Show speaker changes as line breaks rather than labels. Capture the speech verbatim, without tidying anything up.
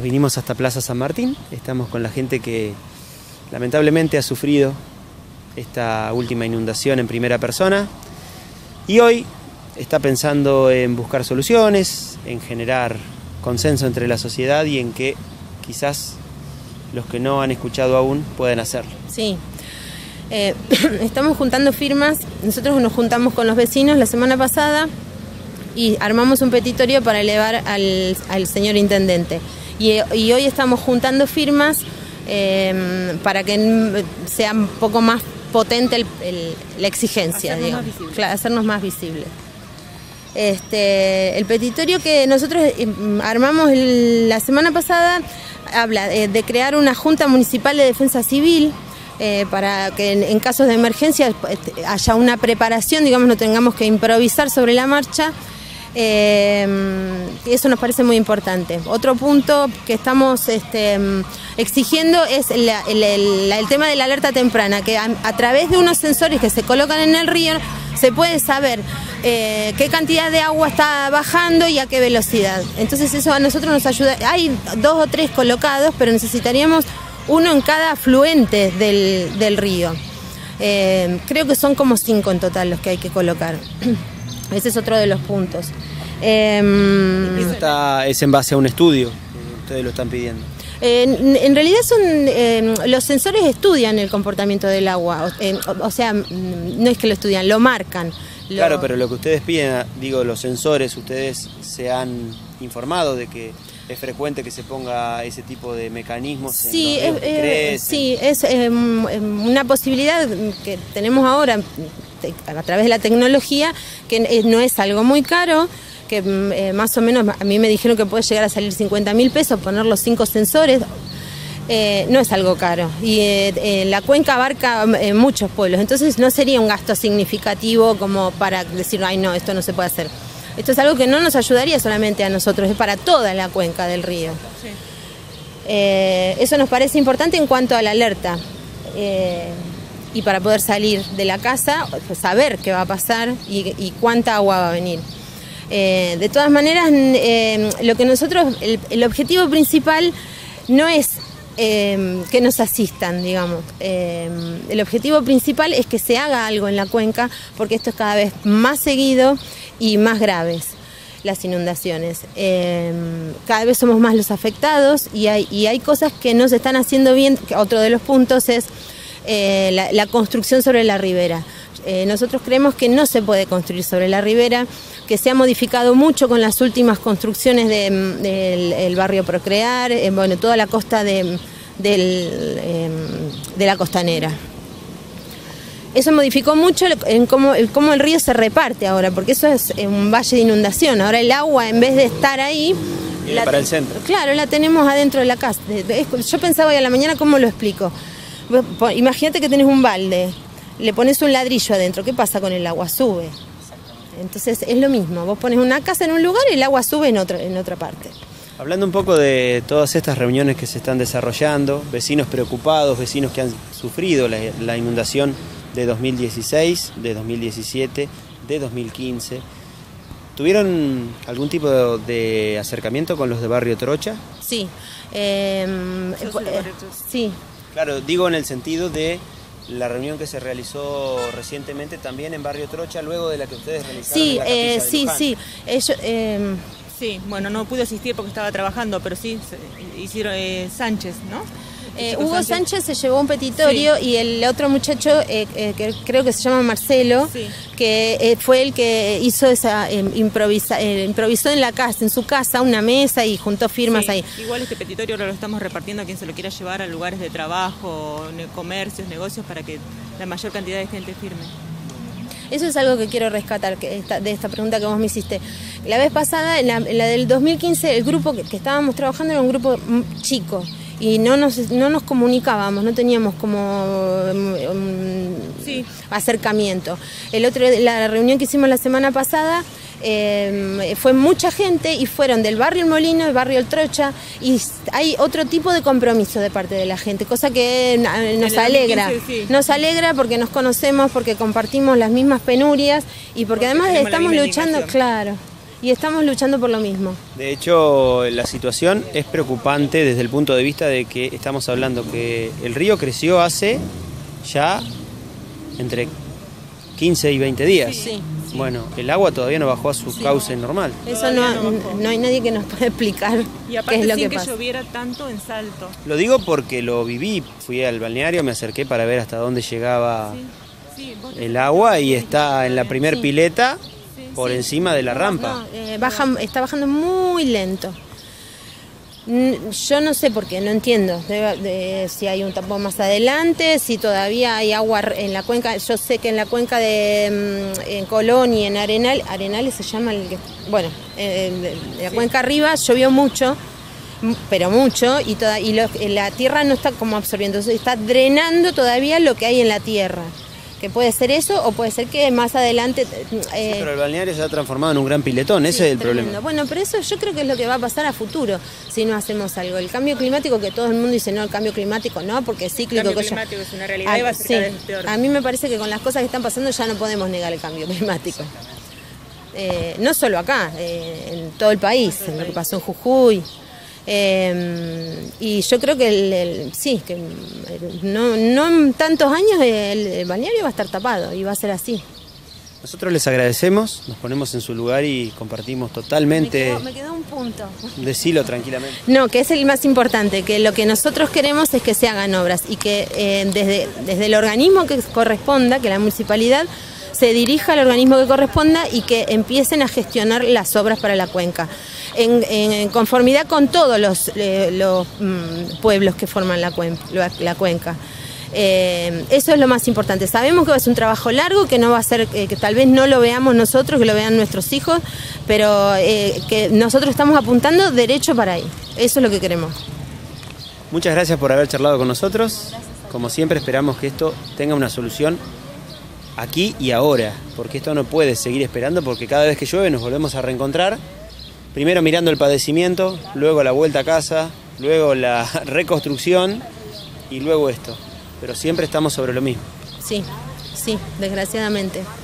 nos vinimos hasta Plaza San Martín. Estamos con la gente que lamentablemente ha sufrido esta última inundación en primera persona y hoy está pensando en buscar soluciones, en generar consenso entre la sociedad y en que quizás los que no han escuchado aún puedan hacerlo.
Sí, eh, estamos juntando firmas. Nosotros nos juntamos con los vecinos la semana pasada y armamos un petitorio para elevar al, al señor intendente. Y, y hoy estamos juntando firmas eh, para que sea un poco más potente el, el, la exigencia,
hacernos
digamos,
más visibles.
Claro, hacernos más visibles. Este, el petitorio que nosotros armamos el, la semana pasada habla de, de crear una Junta Municipal de Defensa Civil eh, para que en, en casos de emergencia haya una preparación, digamos, no tengamos que improvisar sobre la marcha. Eh, eso nos parece muy importante. Otro punto que estamos este, exigiendo es la, el, el, el tema de la alerta temprana, que a, a través de unos sensores que se colocan en el río se puede saber eh, qué cantidad de agua está bajando y a qué velocidad. Entonces eso a nosotros nos ayuda. Hay dos o tres colocados, pero necesitaríamos uno en cada afluente del, del río. Eh, creo que son como cinco en total los que hay que colocar. Ese es otro de los puntos. Eh,
Eso está, es en base a un estudio, ustedes lo están pidiendo.
Eh, en, en realidad son eh, los sensores estudian el comportamiento del agua, o, eh, o, o sea, no es que lo estudian, lo marcan. Lo...
Claro, pero lo que ustedes piden, digo, los sensores, ustedes se han informado de que es frecuente que se ponga ese tipo de mecanismos.
Sí,
en los
es, eh, sí, es eh, una posibilidad que tenemos ahora a través de la tecnología, que no es algo muy caro, que eh, más o menos a mí me dijeron que puede llegar a salir cincuenta mil pesos poner los cinco sensores. Eh, no es algo caro y eh, eh, la cuenca abarca eh, muchos pueblos, entonces no sería un gasto significativo como para decir, ay no, esto no se puede hacer. Esto es algo que no nos ayudaría solamente a nosotros, es para toda la cuenca del río. Sí. Eh, eso nos parece importante en cuanto a la alerta. Eh, y para poder salir de la casa, pues saber qué va a pasar y, y cuánta agua va a venir. Eh, de todas maneras, eh, lo que nosotros, el, el objetivo principal no es eh, que nos asistan, digamos. Eh, el objetivo principal es que se haga algo en la cuenca, porque esto es cada vez más seguido y más graves, las inundaciones. Eh, cada vez somos más los afectados y hay, y hay cosas que no se están haciendo bien. Otro de los puntos es Eh, la, la construcción sobre la ribera. Eh, nosotros creemos que no se puede construir sobre la ribera, que se ha modificado mucho con las últimas construcciones del de, de barrio Procrear, eh, bueno, toda la costa de, del, eh, de la costanera. Eso modificó mucho en cómo, en cómo el río se reparte ahora, porque eso es un valle de inundación. Ahora el agua, en vez de estar ahí,
la para el centro.
Claro, la tenemos adentro de la casa. Yo pensaba hoy a la mañana, ¿cómo lo explico? Imagínate que tenés un balde, le pones un ladrillo adentro, ¿qué pasa con el agua? Sube. Entonces es lo mismo, vos pones una casa en un lugar y el agua sube en otra, en otra parte.
Hablando un poco de todas estas reuniones que se están desarrollando, vecinos preocupados, vecinos que han sufrido la, la inundación de dos mil dieciséis, de dos mil diecisiete, de dos mil quince, ¿tuvieron algún tipo de, de acercamiento con los de Barrio Trocha?
Sí. Eh, eh, sí.
Claro, digo en el sentido de la reunión que se realizó recientemente también en Barrio Trocha, luego de la que ustedes realizaron
sí,
en la capilla
eh,
de
sí,
Luján.
sí, Ellos, eh,
sí, bueno, no pude asistir porque estaba trabajando, pero sí, hicieron eh, Sánchez, ¿no?
Eh, Hugo Sánchez. Sánchez se llevó un petitorio sí. Y el otro muchacho, eh, eh, que creo que se llama Marcelo, sí. que eh, fue el que hizo esa eh, improvisa, eh, improvisó en la casa, en su casa, una mesa y juntó firmas
sí.
ahí.
Igual este petitorio ahora lo estamos repartiendo a quien se lo quiera llevar a lugares de trabajo, comercios, negocios, para que la mayor cantidad de gente firme.
Eso es algo que quiero rescatar que esta, de esta pregunta que vos me hiciste. La vez pasada, en la, en la del dos mil quince, el grupo que, que estábamos trabajando era un grupo chico. Y no nos, no nos comunicábamos, no teníamos como um, sí. acercamiento. El otro, la reunión que hicimos la semana pasada eh, fue mucha gente y fueron del barrio El Molino, del barrio El Trocha, y hay otro tipo de compromiso de parte de la gente, cosa que nos alegra. dos mil quince, sí. Nos alegra porque nos conocemos, porque compartimos las mismas penurias y porque, porque además estamos luchando, claro. y estamos luchando por lo mismo.
De hecho, la situación es preocupante desde el punto de vista de que estamos hablando que el río creció hace ya entre quince y veinte días.
Sí, sí.
Bueno, el agua todavía no bajó a su
Sí.
cauce normal.
Eso no, no hay nadie que nos pueda explicar
Y aparte
qué es lo
sin
que
que,
pasa.
lloviera tanto en Salto.
Lo digo porque lo viví, fui al balneario, me acerqué para ver hasta dónde llegaba
Sí, sí, vos-
el agua y está en la primer
Sí.
pileta
Sí,
por
sí.
encima de la
No,
rampa.
no, eh, baja, está bajando muy lento. N- Yo no sé por qué, no entiendo Debe- de- si hay un tapón más adelante, si todavía hay agua r- en la cuenca. Yo sé que en la cuenca de mm, en Colón y en Arenal, Arenales se llama el que, bueno, eh, en la cuenca arriba llovió mucho, m- pero mucho, y, toda, y lo- la tierra no está como absorbiendo, entonces está drenando todavía lo que hay en la tierra. Que puede ser eso o puede ser que más adelante... eh,
Pero el balneario se ha transformado en un gran piletón, ese
Sí,
es el
tremendo.
problema.
Bueno, pero eso yo creo que es lo que va a pasar a futuro si no hacemos algo. El cambio climático, que todo el mundo dice, no, el cambio climático no, porque es cíclico.
El cambio
que ya-
climático es una realidad
Ah,
y va a ser
sí.
cada vez peor.
A mí me parece que con las cosas que están pasando ya no podemos negar el cambio climático. Eh, no solo acá, eh, en todo el país, en lo que pasó en Jujuy. Eh, y yo creo que el, el- sí, que el- no, no en tantos años el, el balneario va a estar tapado y va a ser así.
Nosotros les agradecemos, nos ponemos en su lugar y compartimos
Me
totalmente,
quedó, me quedó un punto.
decilo tranquilamente.
No, que es el más importante, que lo que nosotros queremos es que se hagan obras y que eh, desde, desde el organismo que corresponda, que la municipalidad se dirija al organismo que corresponda y que empiecen a gestionar las obras para la cuenca, en, en conformidad con todos los, eh, los mm, pueblos que forman la, cuen- la, la cuenca. Eh, eso es lo más importante. Sabemos que va a ser un trabajo largo, que no va a ser, eh, que tal vez no lo veamos nosotros, que lo vean nuestros hijos, pero eh, que nosotros estamos apuntando derecho para ahí. Eso es lo que queremos.
Muchas gracias por haber charlado con nosotros. Como siempre esperamos que esto tenga una solución aquí y ahora, porque esto no puede seguir esperando, porque cada vez que llueve nos volvemos a reencontrar, primero mirando el padecimiento, luego la vuelta a casa, luego la reconstrucción y luego esto. Pero siempre estamos sobre lo mismo.
Sí, sí, desgraciadamente.